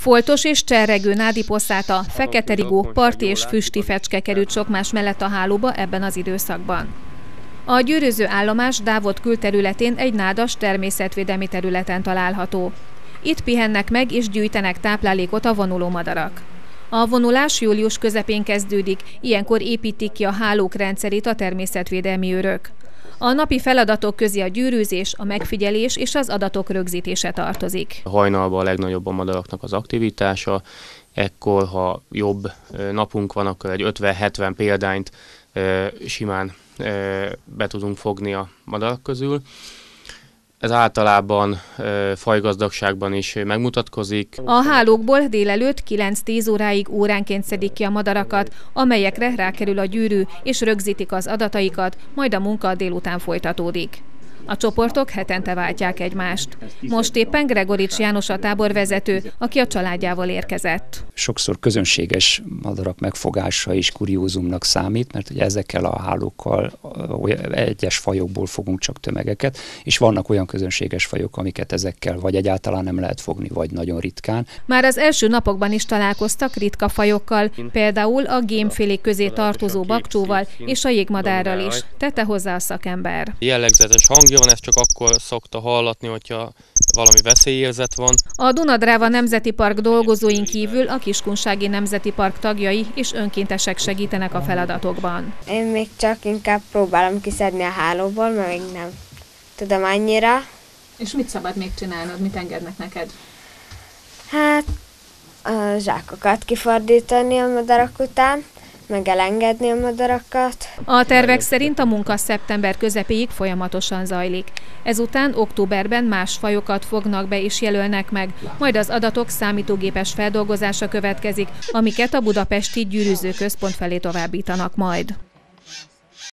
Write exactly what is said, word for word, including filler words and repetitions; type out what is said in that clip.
Foltos és cserregő nádiposzáta, fekete rigó, parti és füsti fecske került sok más mellett a hálóba ebben az időszakban. A gyűrűző állomás Dávod külterületén egy nádas természetvédelmi területen található. Itt pihennek meg és gyűjtenek táplálékot a vonuló madarak. A vonulás július közepén kezdődik, ilyenkor építik ki a hálók rendszerét a természetvédelmi őrök. A napi feladatok közé a gyűrűzés, a megfigyelés és az adatok rögzítése tartozik. Hajnalban a legnagyobb a madaraknak az aktivitása, ekkor, ha jobb napunk van, akkor egy ötven-hetven példányt simán be tudunk fogni a madarak közül. Ez általában e, fajgazdagságban is megmutatkozik. A hálókból délelőtt kilenc-tíz óráig óránként szedik ki a madarakat, amelyekre rákerül a gyűrű, és rögzítik az adataikat, majd a munka délután folytatódik. A csoportok hetente váltják egymást. Most éppen Gregorics János a táborvezető, aki a családjával érkezett. Sokszor közönséges madarak megfogása is kuriózumnak számít, mert ugye ezekkel a hálókkal egyes fajokból fogunk csak tömegeket, és vannak olyan közönséges fajok, amiket ezekkel vagy egyáltalán nem lehet fogni, vagy nagyon ritkán. Már az első napokban is találkoztak ritka fajokkal, például a gémfélék közé tartozó bakcsóval és a jégmadárral is, tette hozzá a szakember. Jellegzetes hangja van, ezt csak akkor szokta hallatni, hogyha valami veszélyérzet van. A Duna-Dráva Nemzeti Park dolgozóin kívül a Kiskunsági Nemzeti Park tagjai és önkéntesek segítenek a feladatokban. Én még csak inkább próbálom kiszedni a hálóból, mert még nem tudom annyira. És mit szabad még csinálnod? Mit engednek neked? Hát a zsákokat kifordítani a madarak után, meg elengedni a madarakat. A tervek szerint a munka szeptember közepéig folyamatosan zajlik. Ezután októberben más fajokat fognak be és jelölnek meg, majd az adatok számítógépes feldolgozása következik, amiket a budapesti gyűrűzőközpont felé továbbítanak majd.